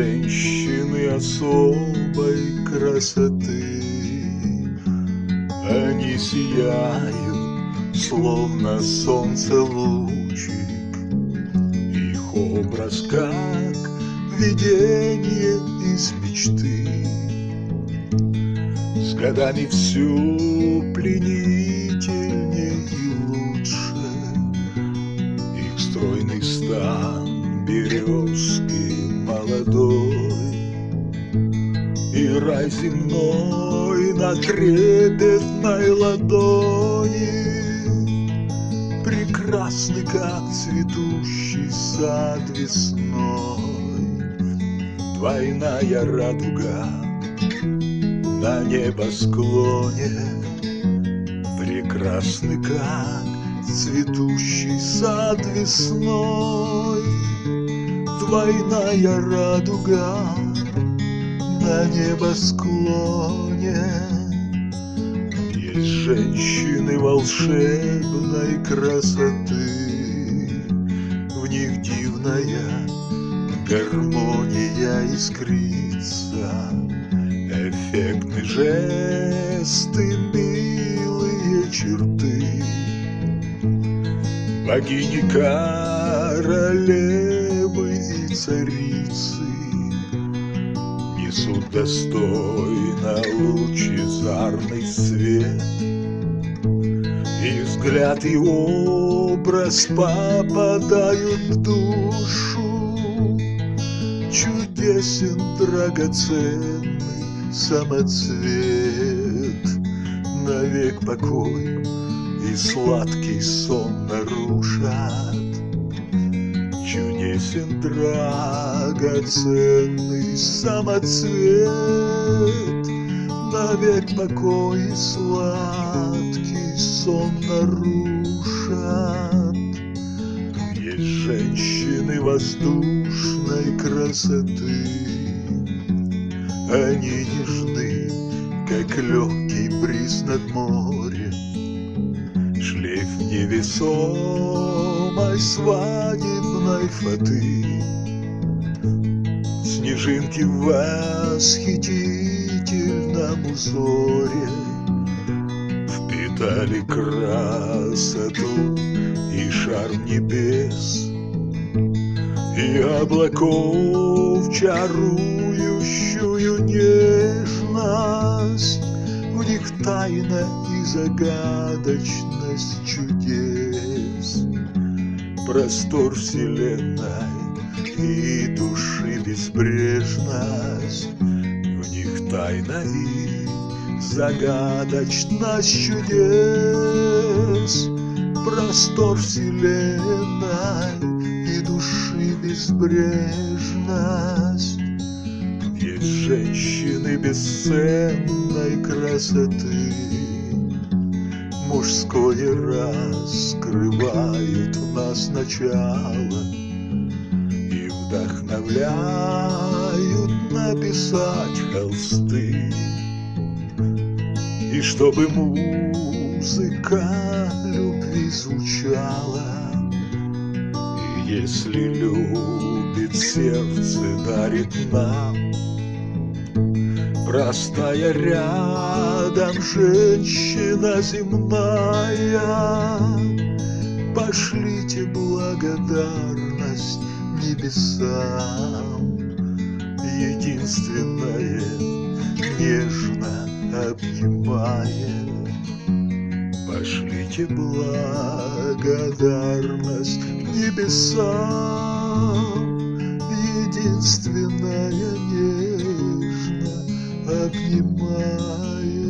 женщины особой красоты. Они сияют, словно солнце лучик. Их образ как видение из мечты. С годами все пленительнее и лучше. Их стройный стан березки молодой, и рай земной на трепетной ладони. Прекрасный, как цветущий сад весной. Двойная радуга на небосклоне. Прекрасный, как цветущий сад весной. Двойная радуга на небосклоне. Есть женщины волшебной красоты, в них дивная гармония искрится, эффектны жесты, милые черты. Богини, королевы и царицы несут достойно лучезарный свет, и взгляд и образ попадают в душу. Чудесен, драгоценный самоцвет, навек покой и сладкий сон нарушат. Чудесен, драгоценный самоцвет, навек покой и сладкий сон нарушат. Есть женщины воздушной красоты, они нежны, как легкий бриз над морем, шлейф невесомой свадебной фаты. Снежинки в восхитительном узоре впитали красоту и шарм небес, и облаков чарующую нежность. В них тайна и загадочность чудес, простор вселенной и души безбрежность. В них тайна и загадочность чудес, простор вселенной и души безбрежность. Есть женщины бесценной красоты, мужское раскрывают в нас начало и вдохновляют написать холсты. И чтобы музыка любви звучала, и если любит сердце, дарит нам простая рядом женщина земная. Пошлите благодарность небесам, единственное нежно обнимая. Пошлите благодарность небесам, единственное нежно обнимая.